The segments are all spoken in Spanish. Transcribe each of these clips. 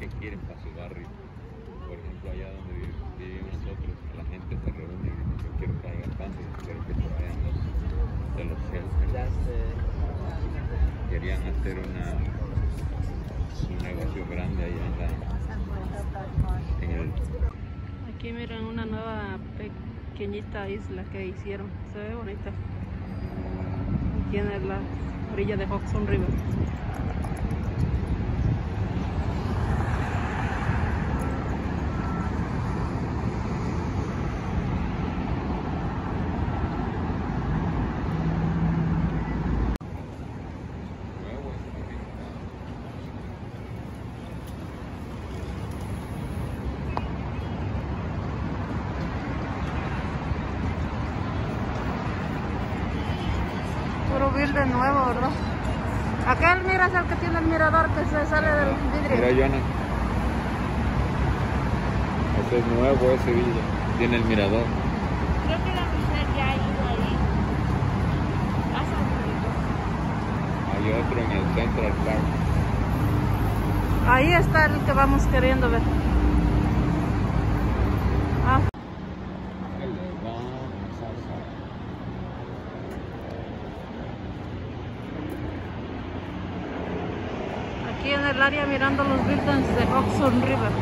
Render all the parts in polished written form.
que quieren para su barrio. Por ejemplo, allá donde vivimos nosotros, la gente se reúne y dice, yo quiero que haya cambios, quiero que se vayan de los shelters. Querían hacer un negocio grande allá en el... Aquí miren una nueva pequeñita isla que hicieron, se ve bonita. Aquí en la orilla de Hudson River. Puro building nuevo, ¿verdad? Aquel, mira, es el que tiene el mirador que se sale del vidrio. Mira, Joana. Ese es nuevo, ese vidrio. Tiene el mirador. Creo que la mujer ya ha ido ahí. Hay otro en el Central Park. Ahí está el que vamos queriendo ver. Ah. Aquí en el área mirando los buildings de Hudson River.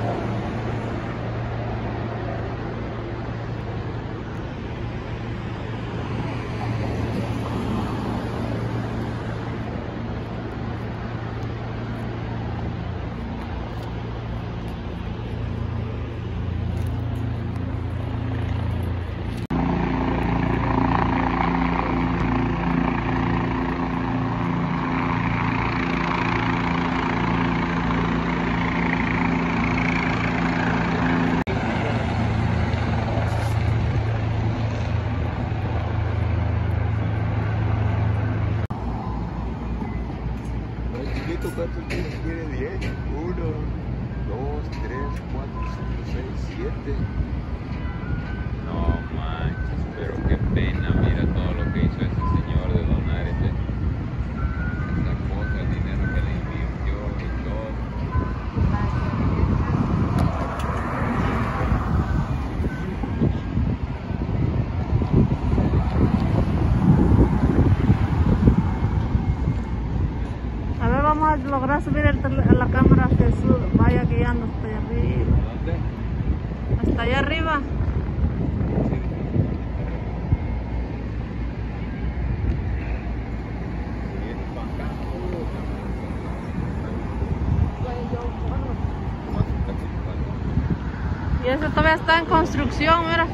¿Cuántos días tiene? 10, 1, 2, 3, 4, 5, 6, 7. No manches, pero qué pena, mira todo lo que hizo ese señor de donar esa cosa, el dinero que le invirtió y todo. A ver, vamos a lograr subir a la cámara que vaya guiando hasta allá arriba. ¿Dónde? Hasta allá arriba. Y eso todavía está en construcción, mira.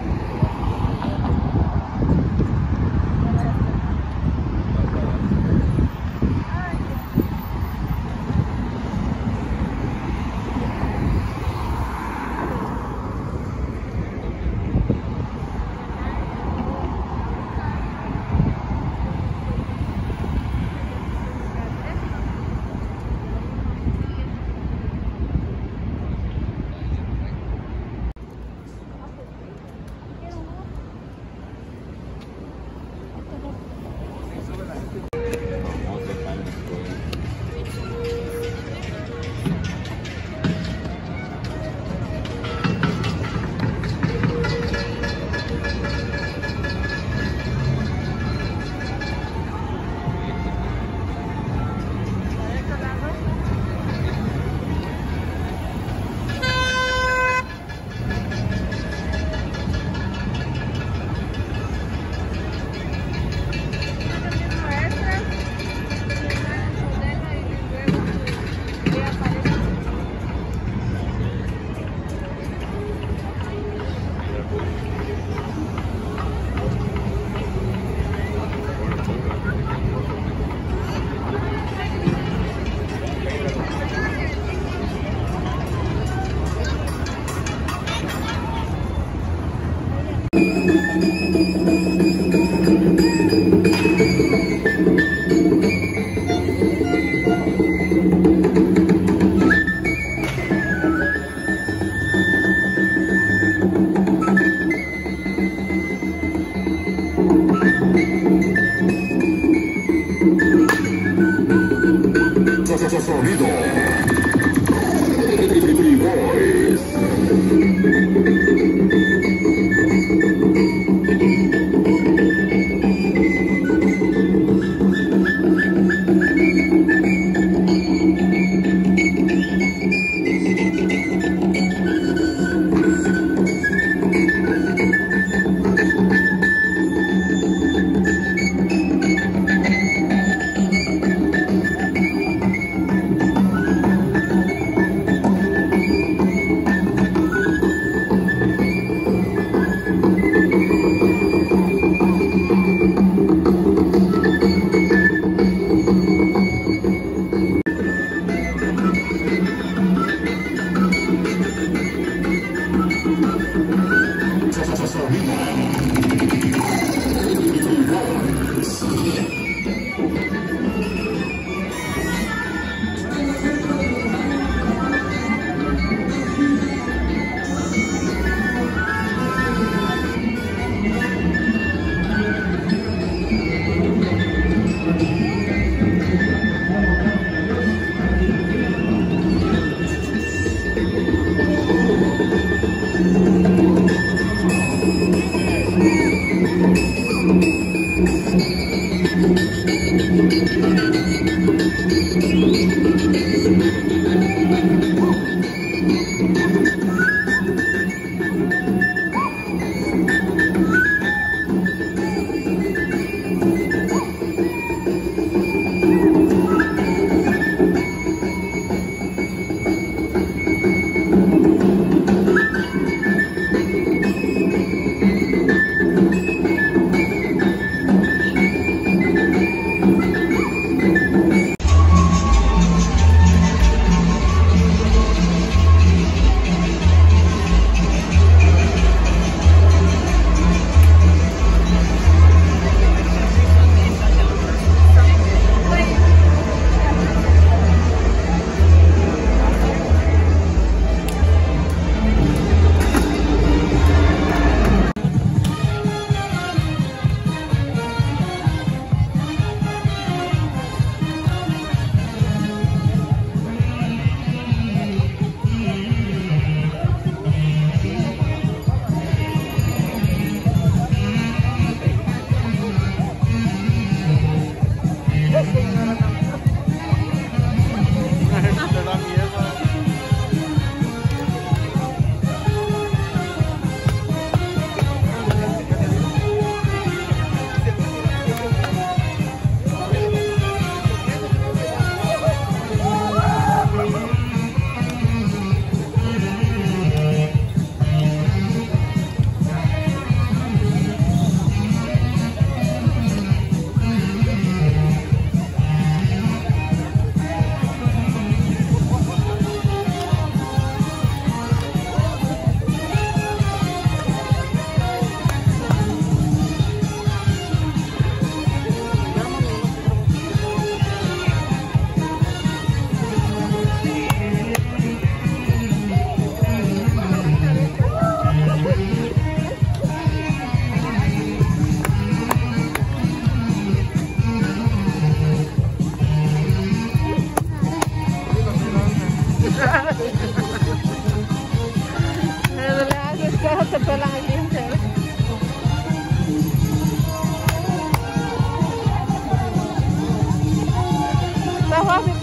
Sonido.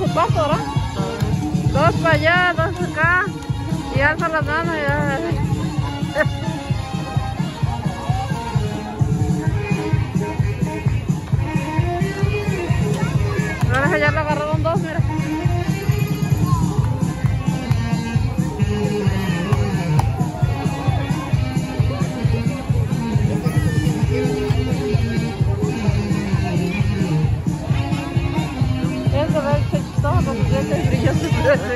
tu paso, ¿verdad? Dos para allá, dos acá. Y alza las manos y ya. Ahora ya le agarraron dos, mira. Eso va a ser chistoso con sus dientes brillosos.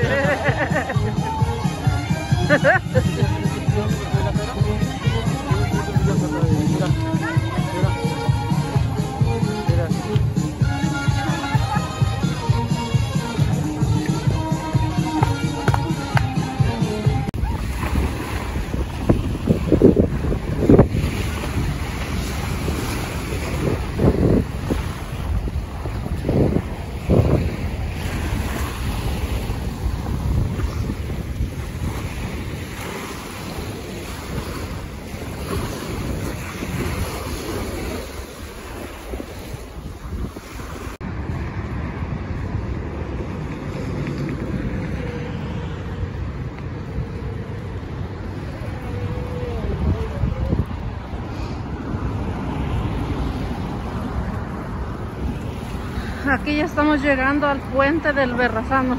Aquí ya estamos llegando al puente del Berrazano.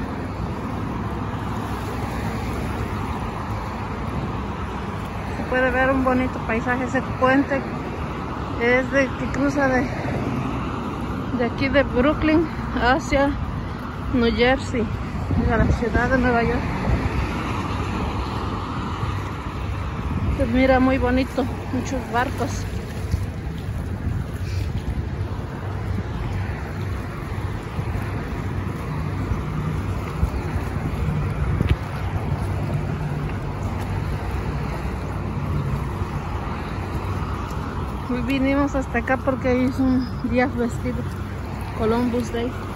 Se puede ver un bonito paisaje. Ese puente es que cruza de aquí de Brooklyn hacia New Jersey, a la ciudad de Nueva York. Se mira muy bonito, muchos barcos. Hoy vinimos hasta acá porque hoy es un día festivo, Columbus Day.